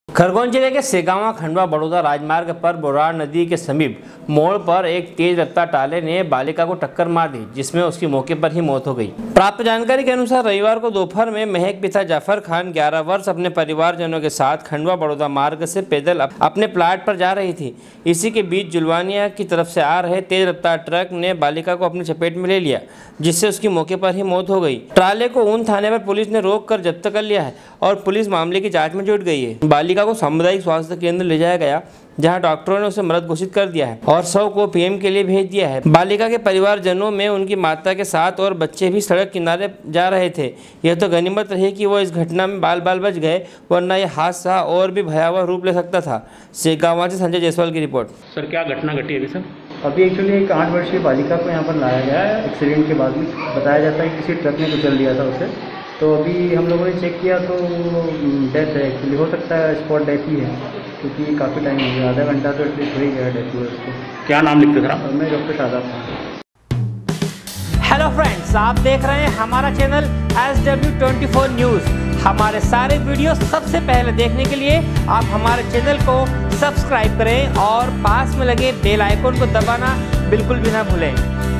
खरगोन जिले के सेगावा खंडवा बड़ौदा राजमार्ग पर बोराड़ नदी के समीप मोड़ पर एक तेज रफ्तार ट्राले ने बालिका को टक्कर मार दी, जिसमें उसकी मौके पर ही मौत हो गई। प्राप्त जानकारी के अनुसार रविवार को दोपहर में महक पिता जाफर खान 11 वर्ष अपने परिवारजनों के साथ खंडवा बड़ौदा मार्ग से पैदल अपने प्लाट पर जा रही थी। इसी के बीच जुलवानिया की तरफ से आ रहे तेज रफ्तार ट्रक ने बालिका को अपनी चपेट में ले लिया, जिससे उसकी मौके पर ही मौत हो गई। ट्राले को ऊन थाने पर पुलिस ने रोक कर जब्त कर लिया है और पुलिस मामले की जाँच में जुट गई है। बालिका को सामुदायिक स्वास्थ्य केंद्र ले जाया गया, जहां डॉक्टरों ने उसे मृत घोषित कर दिया है और शव को पीएम के लिए भेज दिया है। बालिका के परिवारजनों में उनकी माता के साथ और बच्चे भी सड़क किनारे जा रहे थे। यह तो गनीमत रही कि वो इस घटना में बाल बाल बच गए, वरना यह हादसा और भी भयावह रूप ले सकता था। सेगावा से संजय जायसवाल की रिपोर्ट। सर, क्या घटना घटी अभी सर? अभी एक्चुअली एक 8 वर्षीय बालिका को यहाँ पर लाया गया है। एक्सीडेंट के बाद में बताया जाता है कि किसी ट्रक ने कुचल दिया था उसे। तो अभी हम लोगों ने चेक किया तो डेथ है। एक्चुअली हो सकता है स्पॉट डेथ ही है, क्योंकि काफ़ी टाइम हो गया, आधा घंटा तो एटलीस्ट हो ही गया डेथ हुए उसको। क्या नाम लिखते सर आप? मैं doctor Shadab Khan. Hello friends, आप देख रहे हैं हमारा चैनल SW24 न्यूज़। हमारे सारे वीडियो सबसे पहले देखने के लिए आप हमारे चैनल को सब्सक्राइब करें और पास में लगे बेल आइकन को दबाना बिल्कुल भी ना भूलें।